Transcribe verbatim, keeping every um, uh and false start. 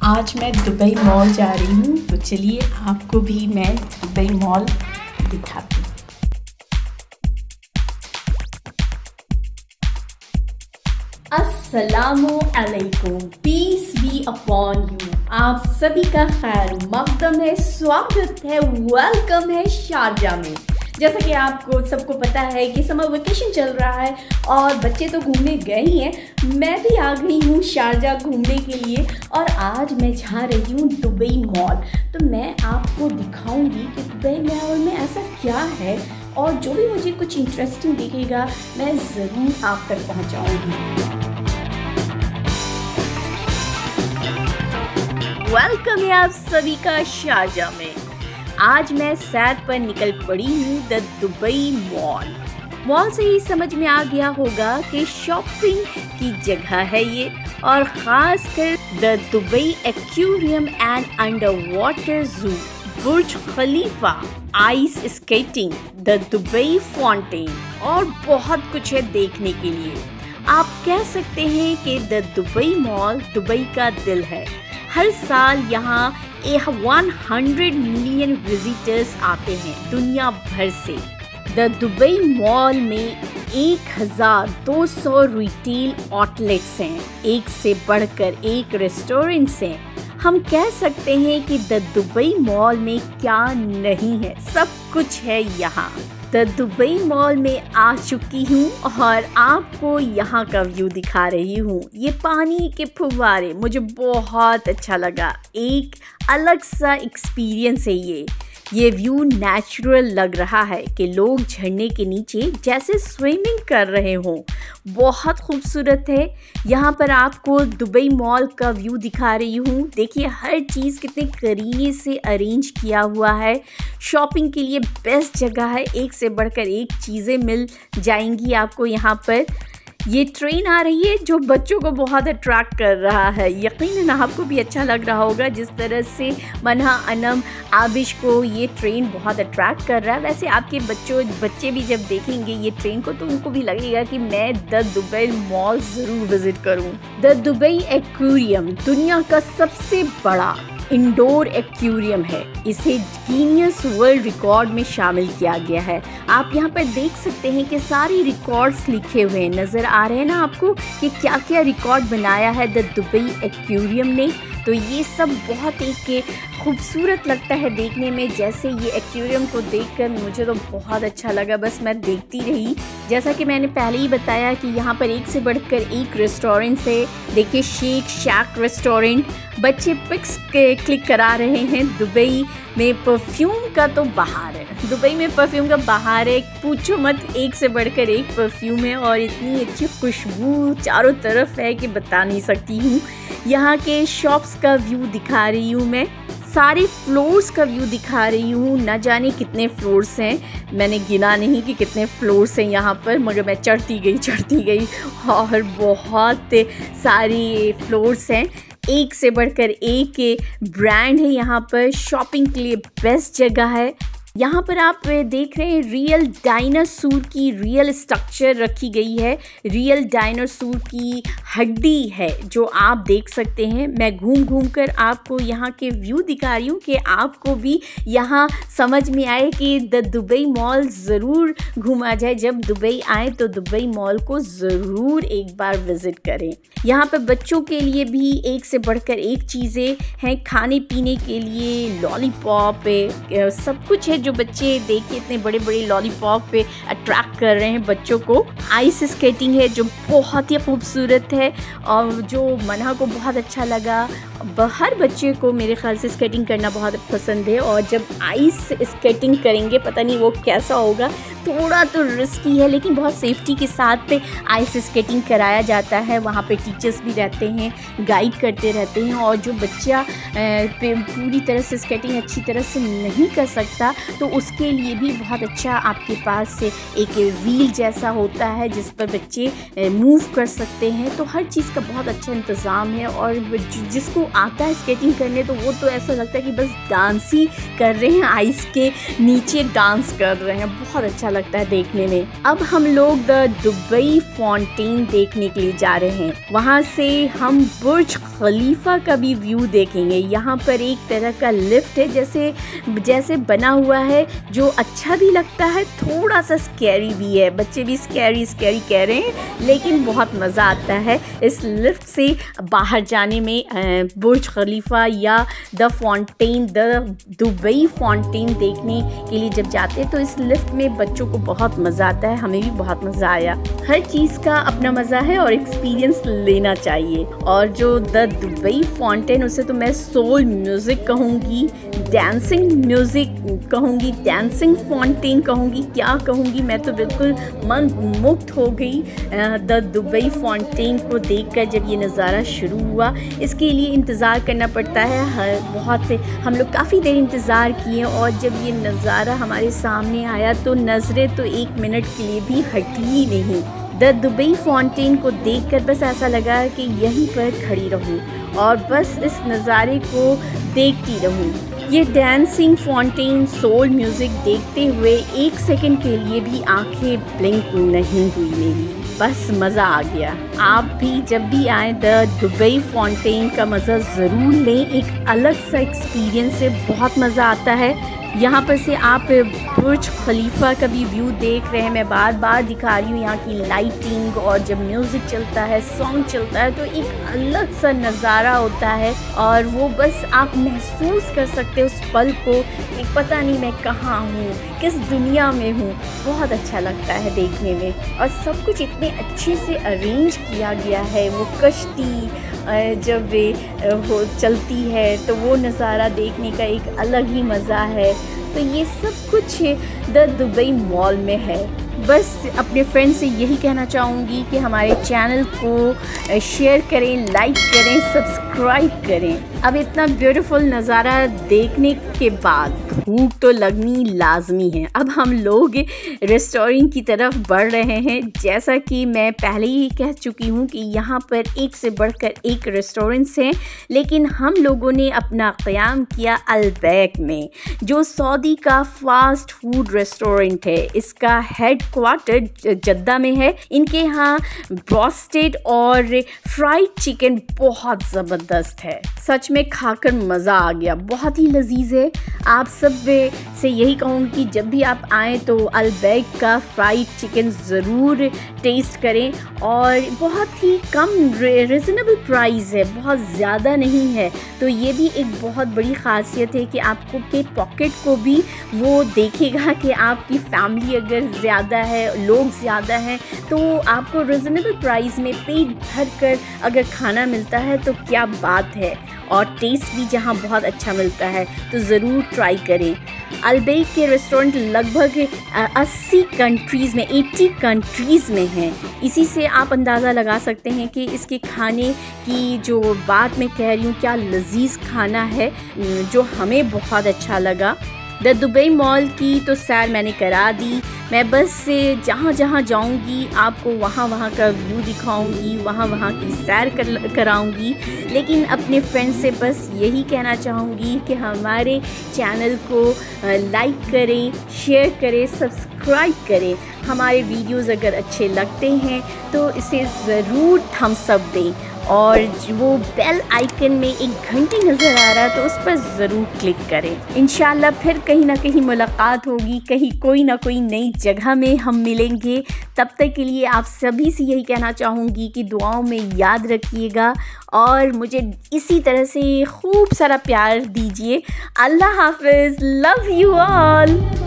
आज मैं Dubai mall जा रही हूँ, तो चलिए आपको भी मैं दुबई मॉल दिखाती हूँ। अस्सलामु अलैकुम, पीस बी अपॉन यू। आप सभी का खैर मकदम है, स्वागत है, वेलकम है शारजा में। जैसा कि आपको सबको पता है कि समर वेकेशन चल रहा है और बच्चे तो घूमने गए ही हैं, मैं भी आ गई हूँ शारजा घूमने के लिए और आज मैं जा रही हूँ दुबई मॉल। तो मैं आपको दिखाऊंगी कि दुबई मॉल में ऐसा क्या है और जो भी मुझे कुछ इंटरेस्टिंग दिखेगा मैं ज़रूर आप तक पहुँचाऊँगी। वेलकम है आप सभी का शारजा में। आज मैं सैर पर निकल पड़ी हूँ द दुबई मॉल। मॉल से ही समझ में आ गया होगा कि शॉपिंग की जगह है ये, और ख़ास कर the Dubai aquarium and underwater zoo, Burj Khalifa, ice skating, the Dubai fountain और बहुत कुछ है देखने के लिए। आप कह सकते हैं कि द दुबई मॉल दुबई का दिल है। हर साल यहाँ एक सौ मिलियन विजिटर्स आते हैं दुनिया भर से। द दुबई मॉल में एक हज़ार दो सौ रिटेल आउटलेट्स हैं, एक से बढ़कर एक रेस्टोरेंट्स हैं। हम कह सकते हैं कि द दुबई मॉल में क्या नहीं है, सब कुछ है यहाँ। द दुबई मॉल में आ चुकी हूँ और आपको यहाँ का व्यू दिखा रही हूँ। ये पानी के फुव्वारे मुझे बहुत अच्छा लगा, एक अलग सा एक्सपीरियंस है ये। ये व्यू नेचुरल लग रहा है कि लोग झरने के नीचे जैसे स्विमिंग कर रहे हों। बहुत खूबसूरत है। यहाँ पर आपको दुबई मॉल का व्यू दिखा रही हूँ। देखिए हर चीज़ कितने करीने से अरेंज किया हुआ है। शॉपिंग के लिए बेस्ट जगह है, एक से बढ़कर एक चीज़ें मिल जाएंगी आपको यहाँ पर। ये ट्रेन आ रही है जो बच्चों को बहुत अट्रैक्ट कर रहा है। यकीनन आपको भी अच्छा लग रहा होगा जिस तरह से मन्हा, अनम, आबिश को ये ट्रेन बहुत अट्रैक्ट कर रहा है। वैसे आपके बच्चों बच्चे भी जब देखेंगे ये ट्रेन को तो उनको भी लगेगा कि मैं द दुबई मॉल ज़रूर विज़िट करूं। द दुबई एक्वेरियम दुनिया का सबसे बड़ा इंडोर एक्वेरियम है। इसे गिनीज वर्ल्ड रिकॉर्ड में शामिल किया गया है। आप यहाँ पर देख सकते हैं कि सारी रिकॉर्ड्स लिखे हुए नज़र आ रहे हैं ना आपको कि क्या क्या रिकॉर्ड बनाया है द दुबई एक्वेरियम ने। तो ये सब बहुत एक खूबसूरत लगता है देखने में। जैसे ये एक्वेरियम को देखकर मुझे तो बहुत अच्छा लगा, बस मैं देखती रही। जैसा कि मैंने पहले ही बताया कि यहाँ पर एक से बढ़कर एक रेस्टोरेंट है। देखिए शेक शैक रेस्टोरेंट। बच्चे पिक्स क्लिक करा रहे हैं। दुबई में परफ्यूम का तो बहार है, दुबई में परफ्यूम का बहार है, पूछो मत। एक से बढ़कर एक परफ्यूम है और इतनी अच्छी खुशबू चारों तरफ है कि बता नहीं सकती हूँ। यहाँ के शॉप्स का व्यू दिखा रही हूँ मैं, सारे फ्लोर्स का व्यू दिखा रही हूँ। न जाने कितने फ्लोर्स हैं, मैंने गिना नहीं कि कितने फ्लोर्स हैं यहाँ पर, मगर मैं चढ़ती गई चढ़ती गई और बहुत सारी फ्लोर्स हैं। एक से बढ़कर एक ब्रांड है यहाँ पर। शॉपिंग के लिए बेस्ट जगह है। यहाँ पर आप देख रहे हैं रियल डायनासोर की रियल स्ट्रक्चर रखी गई है। रियल डायनासोर की हड्डी है जो आप देख सकते हैं। मैं घूम घूम कर आपको यहाँ के व्यू दिखा रही हूँ कि आपको भी यहाँ समझ में आए कि द दुबई मॉल ज़रूर घूमा जाए। जब दुबई आए तो दुबई मॉल को ज़रूर एक बार विज़िट करें। यहाँ पर बच्चों के लिए भी एक से बढ़कर एक चीज़ें हैं, खाने पीने के लिए लॉलीपॉप सब कुछ है। जो बच्चे देखिए इतने बड़े बड़े लॉलीपॉप पे अट्रैक्ट कर रहे हैं बच्चों को। आइस स्केटिंग है जो बहुत ही खूबसूरत है और जो मन्हा को बहुत अच्छा लगा। हर बच्चे को मेरे ख्याल से स्केटिंग करना बहुत पसंद है और जब आइस स्केटिंग करेंगे पता नहीं वो कैसा होगा। थोड़ा तो रिस्की है लेकिन बहुत सेफ्टी के साथ आइस स्केटिंग कराया जाता है। वहाँ पे टीचर्स भी रहते हैं, गाइड करते रहते हैं। और जो बच्चा पूरी तरह से स्केटिंग अच्छी तरह से नहीं कर सकता तो उसके लिए भी बहुत अच्छा आपके पास एक व्हील जैसा होता है जिस पर बच्चे मूव कर सकते हैं। तो हर चीज़ का बहुत अच्छा इंतज़ाम है और जिसको आता है स्केटिंग करने तो वो तो ऐसा लगता है कि बस डांस ही कर रहे हैं, आइस के नीचे डांस कर रहे हैं। बहुत अच्छा लगता है देखने में। अब हम लोग द दुबई फाउंटेन देखने के लिए जा रहे हैं। वहाँ से हम बुर्ज खलीफा का भी व्यू देखेंगे। यहाँ पर एक तरह का लिफ्ट है जैसे जैसे बना हुआ है, जो अच्छा भी लगता है, थोड़ा सा स्कैरी भी है। बच्चे भी स्कैरी स्कैरी कह रहे हैं, लेकिन बहुत मज़ा आता है इस लिफ्ट से बाहर जाने में। बुर्ज खलीफा या the fountain, the Dubai fountain देखने के लिए जब जाते हैं तो इस लिफ्ट में बच्चों को बहुत मज़ा आता है। हमें भी बहुत मज़ा आया। हर चीज़ का अपना मज़ा है और एक्सपीरियंस लेना चाहिए। और जो द दुबई फाउंटेन, उसे तो मैं सोल म्यूज़िक कहूँगी, डांसिंग म्यूज़िक कहूँगी, डांसिंग फाउंटेन कहूँगी, क्या कहूँगी, मैं तो बिल्कुल मन मुक्त हो गई द दुबई फाउंटेन को देखकर। जब ये नज़ारा शुरू हुआ, इसके लिए इंतज़ार करना पड़ता है। हर बहुत से हम लोग काफ़ी देर इंतज़ार किए और जब ये नज़ारा हमारे सामने आया तो नज़रें तो एक मिनट के लिए भी हटी ही नहीं। द दुबई फाउंटेन को देखकर बस ऐसा लगा कि यहीं पर खड़ी रहूं और बस इस नज़ारे को देखती रहूं। ये डांसिंग फाउंटेन, सोल म्यूज़िक देखते हुए एक सेकंड के लिए भी आंखें ब्लिंक नहीं हुई मेरी। बस मज़ा आ गया। आप भी जब भी आए द दुबई फाउंटेन का मज़ा ज़रूर लें। एक अलग सा एक्सपीरियंस है, बहुत मज़ा आता है। यहाँ पर से आप बुर्ज खलीफा का भी व्यू देख रहे हैं। मैं बार बार दिखा रही हूँ यहाँ की लाइटिंग, और जब म्यूज़िक चलता है, सॉन्ग चलता है तो एक अलग सा नज़ारा होता है और वो बस आप महसूस कर सकते हो उस पल को कि पता नहीं मैं कहाँ हूँ, किस दुनिया में हूँ। बहुत अच्छा लगता है देखने में और सब कुछ इतने अच्छे से अरेंज किया गया है। वो कश्ती जब वे हो चलती है तो वो नज़ारा देखने का एक अलग ही मज़ा है। तो ये सब कुछ द दुबई मॉल में है। बस अपने फ्रेंड से यही कहना चाहूँगी कि हमारे चैनल को शेयर करें, लाइक करें, सब्सक्राइब करें। अब इतना ब्यूटीफुल नज़ारा देखने के बाद भूख तो लगनी लाजमी है। अब हम लोग रेस्टोरेंट की तरफ बढ़ रहे हैं। जैसा कि मैं पहले ही कह चुकी हूँ कि यहाँ पर एक से बढ़कर एक रेस्टोरेंट्स हैं, लेकिन हम लोगों ने अपना क़याम किया अलबैक में, जो सऊदी का फास्ट फूड रेस्टोरेंट है। इसका हेड क्वार्टर जद्दा में है। इनके यहाँ ब्रोस्टेड और फ्राइड चिकन बहुत ज़बरदस्त है। सच में खाकर मज़ा आ गया, बहुत ही लजीज है। आप सब से यही कहूँगी कि जब भी आप आएँ तो अलबैक का फ्राइड चिकन ज़रूर टेस्ट करें। और बहुत ही कम रिजनेबल प्राइस है, बहुत ज़्यादा नहीं है। तो ये भी एक बहुत बड़ी ख़ासियत है कि आपको के पॉकेट को भी वो देखेगा कि आपकी फैमिली अगर ज़्यादा है, लोग ज़्यादा हैं, तो आपको रिजनेबल प्राइस में पेट भर कर अगर खाना मिलता है तो क्या बात है। और टेस्ट भी जहाँ बहुत अच्छा मिलता है, तो ज़रूर ट्राई करें। अलबैक के रेस्टोरेंट लगभग अस्सी कंट्रीज़ में, अस्सी कंट्रीज़ में हैं। इसी से आप अंदाज़ा लगा सकते हैं कि इसके खाने की जो बात मैं कह रही हूँ, क्या लजीज खाना है, जो हमें बहुत अच्छा लगा। द दुबई मॉल की तो सैर मैंने करा दी। मैं बस से जहाँ जहाँ जाऊँगी आपको वहाँ वहाँ का व्यू दिखाऊँगी, वहाँ वहाँ की सैर कर कराऊँगी। लेकिन अपने फ्रेंड्स से बस यही कहना चाहूँगी कि हमारे चैनल को लाइक करें, शेयर करें, सब्सक्राइब करें। हमारे वीडियोज़ अगर अच्छे लगते हैं तो इसे ज़रूर थम्स अप दें, और वो बेल आइकन में एक घंटी नज़र आ रहा है तो उस पर ज़रूर क्लिक करें। इंशाल्लाह फिर कहीं ना कहीं मुलाकात होगी, कहीं कोई ना कोई नई जगह में हम मिलेंगे। तब तक के लिए आप सभी से यही कहना चाहूँगी कि दुआओं में याद रखिएगा और मुझे इसी तरह से खूब सारा प्यार दीजिए। अल्लाह हाफ़िज़, लव यू ऑल।